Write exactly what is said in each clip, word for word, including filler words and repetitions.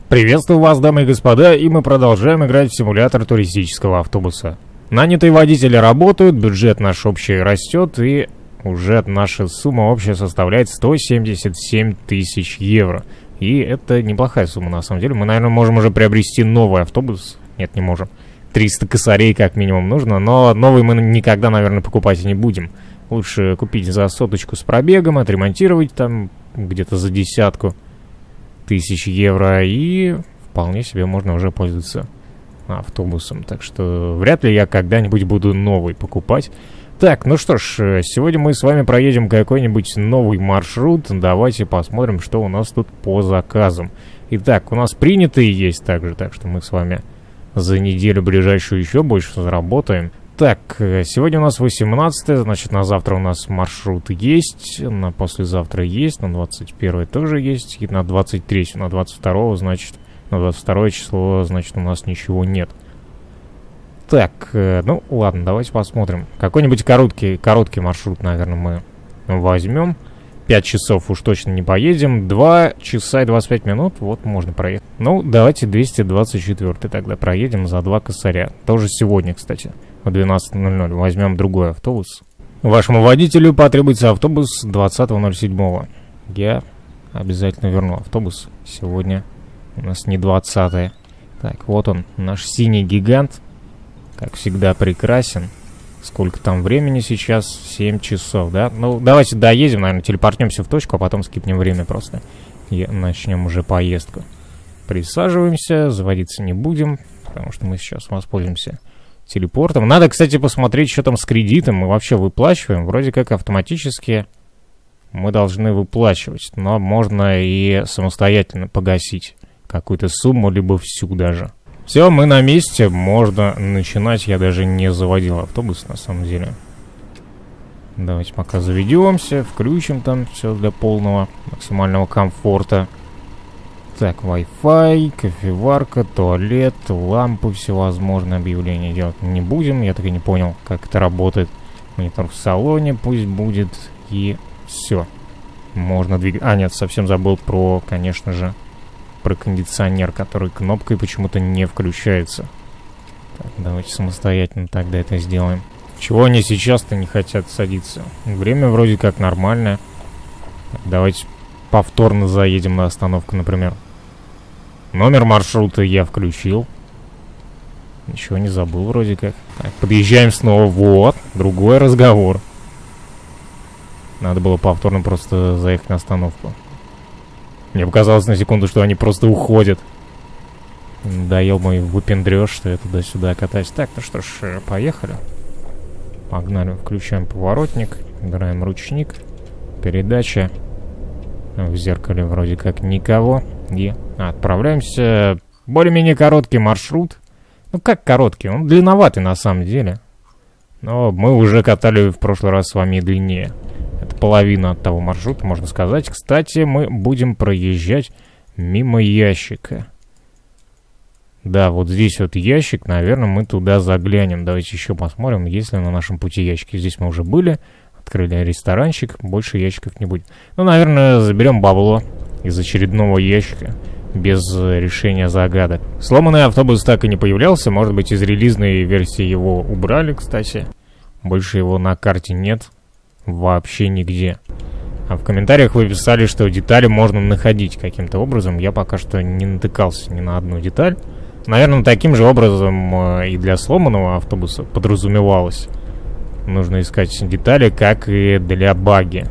Приветствую вас, дамы и господа, и мы продолжаем играть в симулятор туристического автобуса. Нанятые водители работают, бюджет наш общий растет, и уже наша сумма общая составляет сто семьдесят семь тысяч евро. И это неплохая сумма, на самом деле. Мы, наверное, можем уже приобрести новый автобус. Нет, не можем. триста косарей как минимум нужно, но новый мы никогда, наверное, покупать не будем. Лучше купить за соточку с пробегом, отремонтировать там где-то за десятку тысяч евро, и вполне себе можно уже пользоваться автобусом. Так что вряд ли я когда-нибудь буду новый покупать. Так, ну что ж, сегодня мы с вами проедем какой-нибудь новый маршрут. Давайте посмотрим, что у нас тут по заказам. Итак, у нас принятые есть также, так что мы с вами за неделю ближайшую еще больше заработаем. Так, сегодня у нас восемнадцатое, значит, на завтра у нас маршрут есть, на послезавтра есть, на двадцать первое тоже есть, и на двадцать третье, на двадцать второе, значит, на двадцать второе число, значит, у нас ничего нет. Так, ну ладно, давайте посмотрим. Какой-нибудь короткий, короткий маршрут, наверное, мы возьмем. пять часов уж точно не поедем. два часа и двадцать пять минут, вот можно проехать. Ну, давайте двести двадцать четвёртый тогда проедем за два косаря. Тоже сегодня, кстати, в двенадцать ноль ноль. Возьмем другой автобус. Вашему водителю потребуется автобус двадцатого ноль седьмого. Я обязательно верну автобус. Сегодня у нас не двадцатое. Так, вот он, наш синий гигант. Как всегда прекрасен. Сколько там времени сейчас? семь часов, да? Ну, давайте доедем, наверное, телепортнемся в точку, а потом скипнем время просто. И начнем уже поездку. Присаживаемся, заводиться не будем, потому что мы сейчас воспользуемся телепортом. Надо, кстати, посмотреть, что там с кредитом. Мы вообще выплачиваем. Вроде как автоматически мы должны выплачивать. Но можно и самостоятельно погасить какую-то сумму, либо всю даже. Все, мы на месте, можно начинать. Я даже не заводил автобус, на самом деле. Давайте пока заведемся, включим там все для полного максимального комфорта. Так, Wi-Fi, кофеварка, туалет, лампы, всевозможные объявления делать не будем. Я так и не понял, как это работает. Монитор в салоне пусть будет, и все. Можно двигать. А, нет, совсем забыл про, конечно же, про кондиционер, который кнопкой почему-то не включается. Так, давайте самостоятельно тогда это сделаем. Чего они сейчас-то не хотят садиться? Время вроде как нормальное. Давайте повторно заедем на остановку, например. Номер маршрута я включил. Ничего не забыл вроде как. Так, подъезжаем снова. Вот, другой разговор. Надо было повторно просто заехать на остановку. Мне показалось на секунду, что они просто уходят. Доел мой выпендрёж, что я туда-сюда катаюсь. Так, ну что ж, поехали. Погнали, включаем поворотник, убираем ручник, передача. В зеркале вроде как никого. И отправляемся. Более-менее короткий маршрут. Ну как короткий? Он длинноватый на самом деле. Но мы уже катали в прошлый раз с вами и длиннее. Это половина от того маршрута, можно сказать. Кстати, мы будем проезжать мимо ящика. Да, вот здесь вот ящик. Наверное, мы туда заглянем. Давайте еще посмотрим, есть ли на нашем пути ящики. Здесь мы уже были. Открыли ресторанчик. Больше ящиков не будет. Ну, наверное, заберем бабло из очередного ящика. Без решения загадок. Сломанный автобус так и не появлялся. Может быть, из релизной версии его убрали, кстати. Больше его на карте нет. Вообще нигде. А в комментариях вы писали, что детали можно находить каким-то образом. Я пока что не натыкался ни на одну деталь. Наверное, таким же образом и для сломанного автобуса подразумевалось. Нужно искать детали, как и для баги.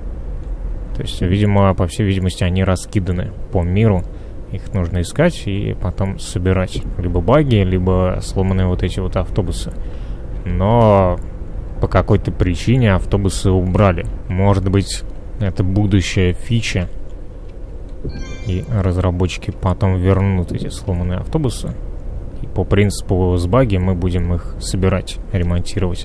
То есть, видимо, по всей видимости, они раскиданы по миру. Их нужно искать и потом собирать. Либо баги, либо сломанные вот эти вот автобусы. Но по какой-то причине автобусы убрали. Может быть, это будущая фича. И разработчики потом вернут эти сломанные автобусы. И по принципу с баги мы будем их собирать, ремонтировать.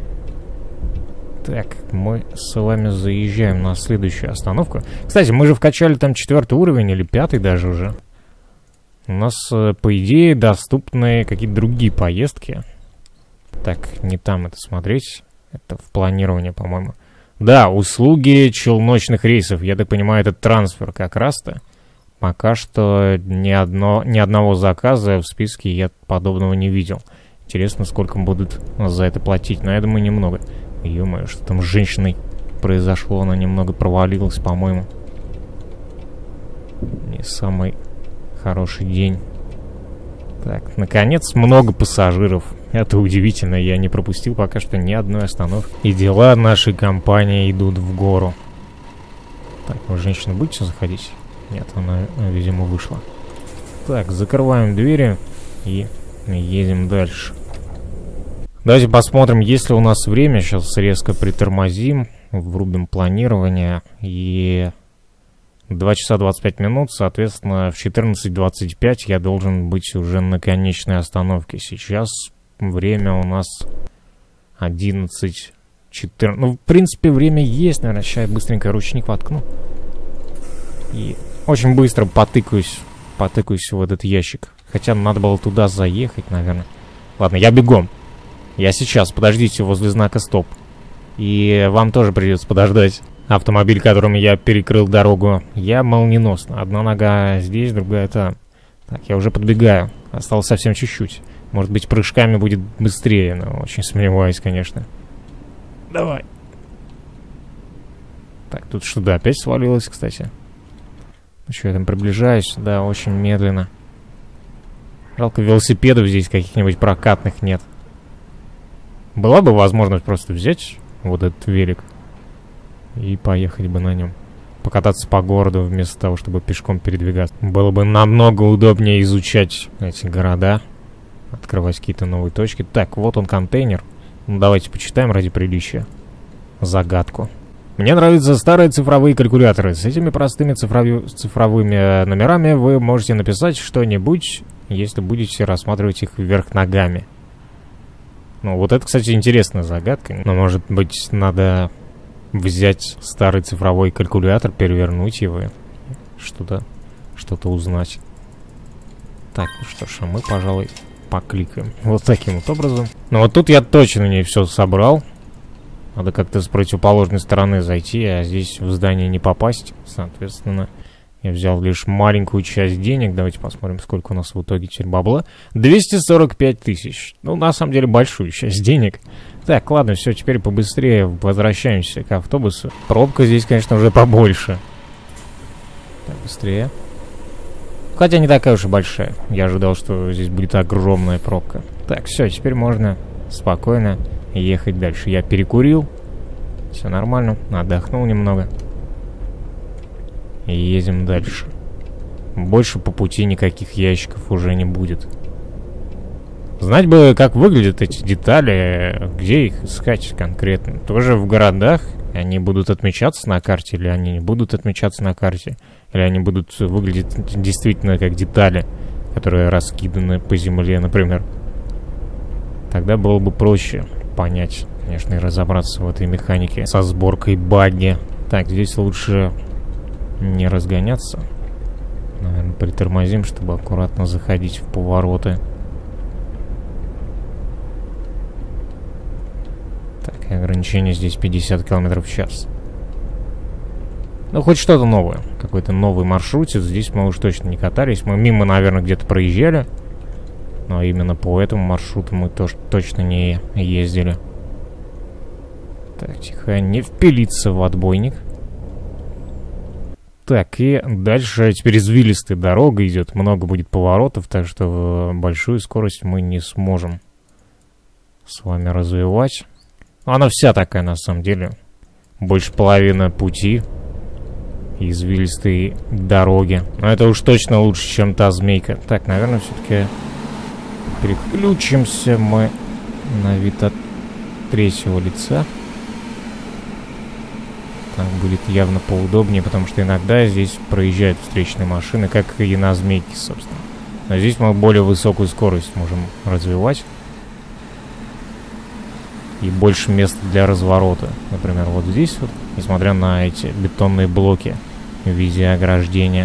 Так, мы с вами заезжаем на следующую остановку. Кстати, мы же вкачали там четвертый уровень или пятый даже уже. У нас, по идее, доступны какие-то другие поездки. Так, не там это смотреть. Это в планировании, по-моему. Да, услуги челночных рейсов. Я так понимаю, это трансфер как раз-то. Пока что ни, одно, ни одного заказа в списке я подобного не видел. Интересно, сколько будут за это платить. Но я думаю, немного. Ё-моё, что там с женщиной произошло. Она немного провалилась, по-моему. Не самый хороший день. Так, наконец, много пассажиров. Это удивительно. Я не пропустил пока что ни одной остановки. И дела нашей компании идут в гору. Так, вы, женщина, будете заходить? Нет, она, видимо, вышла. Так, закрываем двери и едем дальше. Давайте посмотрим, есть ли у нас время. Сейчас резко притормозим, врубим планирование. И два часа двадцать пять минут, соответственно, в четырнадцать двадцать пять я должен быть уже на конечной остановке. Сейчас время у нас одиннадцать четырнадцать. Ну, в принципе, время есть. Наверное, сейчас я быстренько ручник воткну. И очень быстро потыкаюсь, потыкаюсь в этот ящик. Хотя надо было туда заехать, наверное. Ладно, я бегом. Я сейчас, подождите, возле знака стоп. И вам тоже придется подождать. Автомобиль, которым я перекрыл дорогу. Я молниеносно. Одна нога здесь, другая там. Так, я уже подбегаю. Осталось совсем чуть-чуть. Может быть, прыжками будет быстрее, но очень сомневаюсь, конечно. Давай. Так, тут что-то опять свалилось, кстати. Ну что, я там приближаюсь? Да, очень медленно. Жалко, велосипедов здесь каких-нибудь прокатных нет. Была бы возможность просто взять вот этот велик и поехать бы на нем. Покататься по городу вместо того, чтобы пешком передвигаться. Было бы намного удобнее изучать эти города. Открывать какие-то новые точки. Так, вот он контейнер. Ну, давайте почитаем ради приличия загадку. Мне нравятся старые цифровые калькуляторы. С этими простыми цифрови... цифровыми номерами вы можете написать что-нибудь, если будете рассматривать их вверх ногами. Ну, вот это, кстати, интересная загадка. Но, может быть, надо взять старый цифровой калькулятор, перевернуть его, что-то что-то узнать. Так, ну что ж, а мы, пожалуй, покликаем. Вот таким вот образом. Ну, вот тут я точно не все собрал. Надо как-то с противоположной стороны зайти, а здесь в здание не попасть. Соответственно, я взял лишь маленькую часть денег. Давайте посмотрим, сколько у нас в итоге теперь бабла. двести сорок пять тысяч. Ну, на самом деле, большую часть денег. Так, ладно, все, теперь побыстрее возвращаемся к автобусу. Пробка здесь, конечно, уже побольше. Так, быстрее. Хотя не такая уж и большая. Я ожидал, что здесь будет огромная пробка. Так, все, теперь можно спокойно ехать дальше. Я перекурил. Все нормально. Отдохнул немного. И едем дальше. Больше по пути никаких ящиков уже не будет. Знать бы, как выглядят эти детали, где их искать конкретно. Тоже в городах они будут отмечаться на карте, или они не будут отмечаться на карте, или они будут выглядеть действительно как детали, которые раскиданы по земле, например. Тогда было бы проще понять, конечно, и разобраться в этой механике со сборкой багги. Так, здесь лучше не разгоняться. Наверное, притормозим, чтобы аккуратно заходить в повороты. Так, ограничение здесь пятьдесят километров в час. Ну, хоть что-то новое. Какой-то новый маршрутик. Здесь мы уж точно не катались. Мы мимо, наверное, где-то проезжали. Но именно по этому маршруту мы тоже точно не ездили. Так, тихо, не впилиться в отбойник. Так, и дальше теперь извилистая дорога идет. Много будет поворотов, так что большую скорость мы не сможем с вами развивать. Она вся такая, на самом деле. Больше половины пути извилистой дороги. Но это уж точно лучше, чем та змейка. Так, наверное, все-таки переключимся мы на вид от третьего лица. Так будет явно поудобнее, потому что иногда здесь проезжают встречные машины, как и на змейке, собственно. Но здесь мы более высокую скорость можем развивать. И больше места для разворота. Например, вот здесь вот, несмотря на эти бетонные блоки в виде ограждения.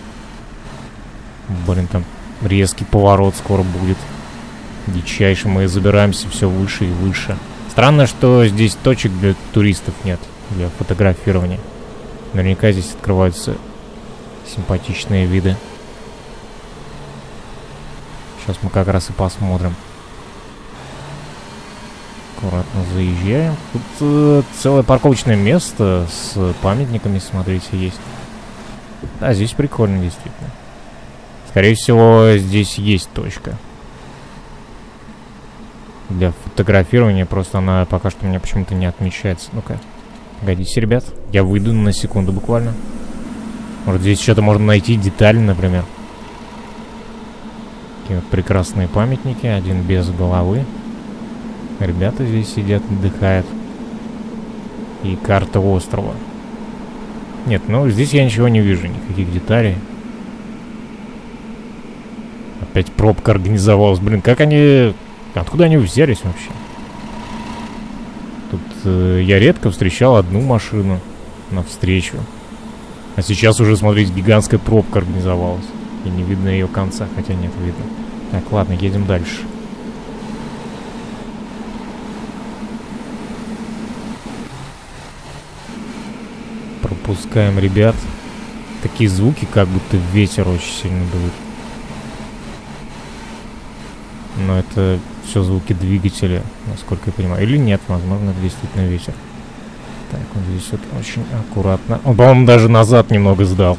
Блин, там резкий поворот скоро будет. Дичайше, мы забираемся все выше и выше. Странно, что здесь точек для туристов нет, для фотографирования. Наверняка здесь открываются Симпатичные виды. Сейчас мы как раз и посмотрим. Аккуратно заезжаем. Тут э, целое парковочное место с памятниками, смотрите, есть. Да, здесь прикольно, действительно. Скорее всего, здесь есть точка для фотографирования, просто она пока что у меня почему-то не отмечается. Ну-ка, погодите, ребят, я выйду на секунду буквально. Может, здесь что-то можно найти, детали, например. Такие вот прекрасные памятники, один без головы. Ребята здесь сидят, отдыхают. И карта острова. Нет, ну здесь я ничего не вижу, никаких деталей. Опять пробка организовалась. Блин, как они... Откуда они взялись вообще? Тут э, я редко встречал одну машину навстречу. А сейчас уже, смотрите, гигантская пробка организовалась. И не видно ее конца, хотя нет, видно. Так, ладно, едем дальше. Пропускаем ребят. Такие звуки, как будто ветер очень сильно дует. Но это все звуки двигателя, насколько я понимаю. Или нет, возможно, это действительно ветер. Так, вот здесь вот очень аккуратно. Он, по-моему, даже назад немного сдал.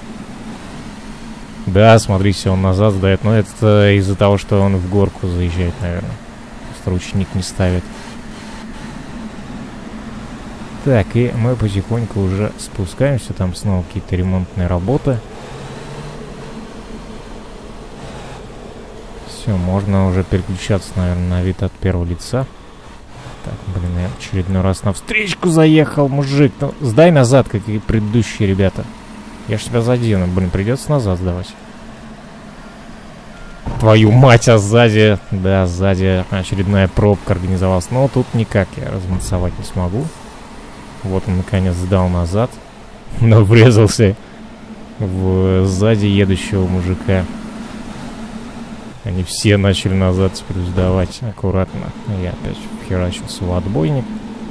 Да, смотрите, он назад сдает. Но это из-за того, что он в горку заезжает, наверное. Просто ручник не ставит. Так, и мы потихоньку уже спускаемся. Там снова какие-то ремонтные работы. Все, можно уже переключаться, наверное, на вид от первого лица. Так, блин, я очередной раз на встречку заехал, мужик. Ну, сдай назад, как и предыдущие ребята. Я ж тебя задену. Блин, придется назад сдавать. Твою мать, а сзади... Да, сзади очередная пробка организовалась. Но тут никак я размансовать не смогу. Вот он, наконец, сдал назад. Но врезался в сзади едущего мужика. Они все начали назад теперь сдавать аккуратно. Я опять вхерачился в отбойник.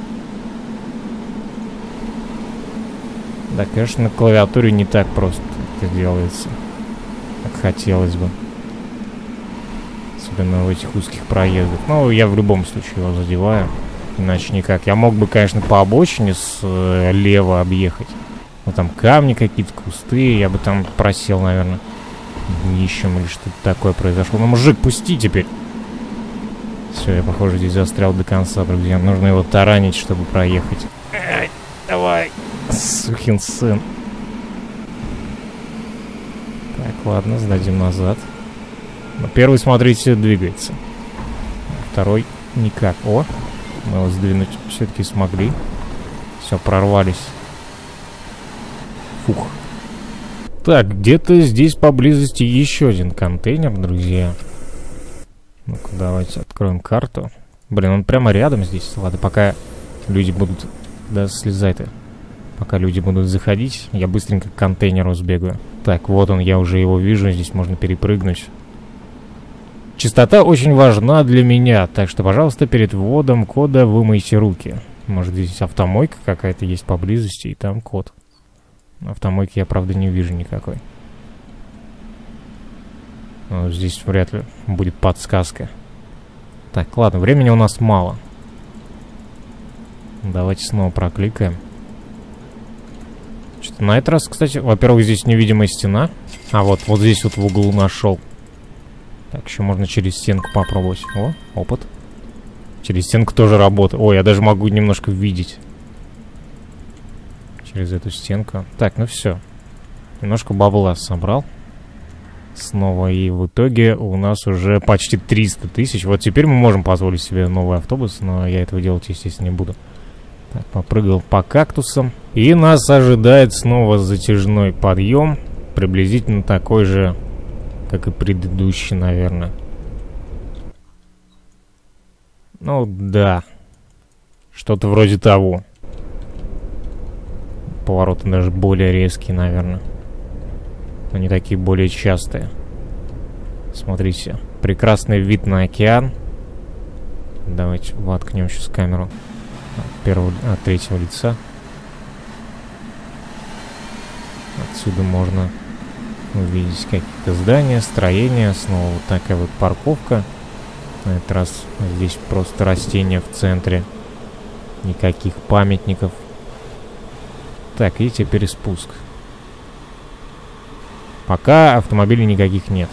Да, конечно, на клавиатуре не так просто это делается, как хотелось бы. Особенно в этих узких проездах. Ну, я в любом случае его задеваю. Иначе никак. Я мог бы, конечно, по обочине слева объехать. Но там камни какие-то, кусты. Я бы там просел, наверное, днищем или что-то такое произошло. Ну, мужик, пусти теперь. Все, я, похоже, здесь застрял до конца, друзья. Нужно его таранить, чтобы проехать. Эй, давай, сукин сын. Так, ладно, сдадим назад. Но первый, смотрите, двигается. Второй никак. О, мы его сдвинуть все-таки смогли. Все, прорвались. Фух. Так, где-то здесь поблизости еще один контейнер, друзья. Ну-ка, давайте откроем карту. Блин, он прямо рядом здесь. Ладно, пока люди будут... Да, слезай ты. Пока люди будут заходить, я быстренько к контейнеру сбегаю. Так, вот он, я уже его вижу. Здесь можно перепрыгнуть. Чистота очень важна для меня. Так что, пожалуйста, перед вводом кода вымойте руки. Может, здесь автомойка какая-то есть поблизости, и там код. Автомойки я, правда, не вижу никакой. Но здесь вряд ли будет подсказка. Так, ладно, времени у нас мало. Давайте снова прокликаем. Что-то на этот раз, кстати, во-первых, здесь невидимая стена. А вот, вот здесь вот в углу нашел. Так, еще можно через стенку попробовать. О, опыт. Через стенку тоже работает. Ой, я даже могу немножко видеть. Через эту стенку. Так, ну все. Немножко бабла собрал. Снова. И в итоге у нас уже почти триста тысяч. Вот теперь мы можем позволить себе новый автобус. Но я этого делать, естественно, не буду. Так, попрыгал по кактусам. И нас ожидает снова затяжной подъем. Приблизительно такой же, как и предыдущий, наверное. Ну да. Что-то вроде того. Повороты даже более резкие, наверное. Они такие более частые. Смотрите. Прекрасный вид на океан. Давайте воткнем сейчас камеру. От первого, от третьего лица. Отсюда можно увидеть какие-то здания, строения. Снова вот такая вот парковка. На этот раз здесь просто растения в центре. Никаких памятников. Так, и теперь спуск. Пока автомобилей никаких нет.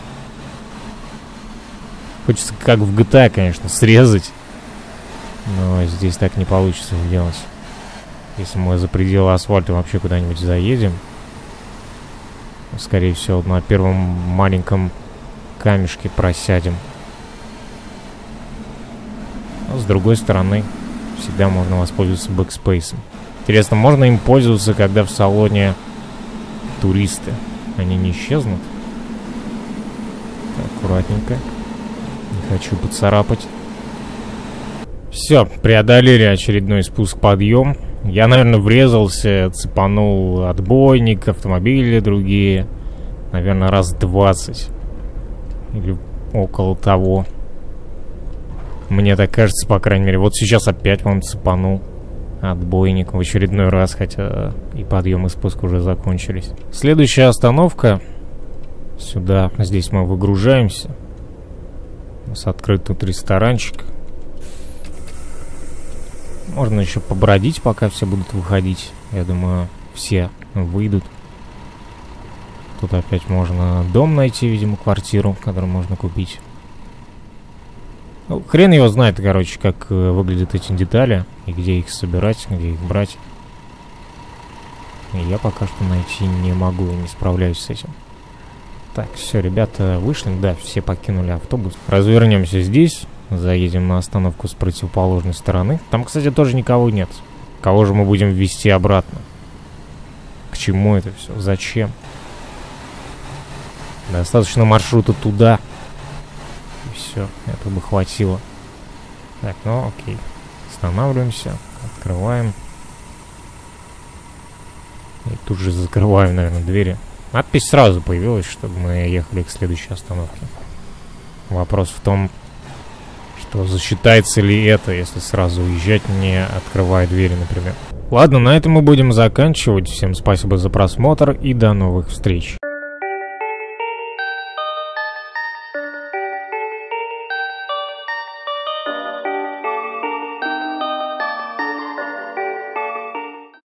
Хочется, как в джи ти эй, конечно, срезать. Но здесь так не получится сделать. Если мы за пределы асфальта вообще куда-нибудь заедем, скорее всего, на первом маленьком камешке просядем. Но с другой стороны, всегда можно воспользоваться бэкспейсом. Интересно, можно им пользоваться, когда в салоне туристы? Они не исчезнут? Так, аккуратненько. Не хочу поцарапать. Все, преодолели очередной спуск-подъем. Я, наверное, врезался, цепанул отбойник, автомобили другие. Наверное, раз двадцать. Или около того. Мне так кажется, по крайней мере. Вот сейчас опять вам цепанул отбойник в очередной раз, хотя и подъем, и спуск уже закончились. Следующая остановка. Сюда, здесь мы выгружаемся. У нас открыт тут ресторанчик. Можно еще побродить, пока все будут выходить. Я думаю, все выйдут. Тут опять можно дом найти, видимо, квартиру, которую можно купить. Ну, хрен его знает, короче, как э, выглядят эти детали. И где их собирать, где их брать. И я пока что найти не могу и не справляюсь с этим. Так, все, ребята вышли. Да, все покинули автобус. Развернемся здесь. Заедем на остановку с противоположной стороны. Там, кстати, тоже никого нет. Кого же мы будем везти обратно? К чему это все? Зачем? Достаточно маршрута туда. И все, этого бы хватило. Так, ну окей. Останавливаемся. Открываем. И тут же закрываем, наверное, двери. Надпись сразу появилась, чтобы мы ехали к следующей остановке. Вопрос в том, что засчитается ли это, если сразу уезжать, не открывая двери, например. Ладно, на этом мы будем заканчивать. Всем спасибо за просмотр и до новых встреч.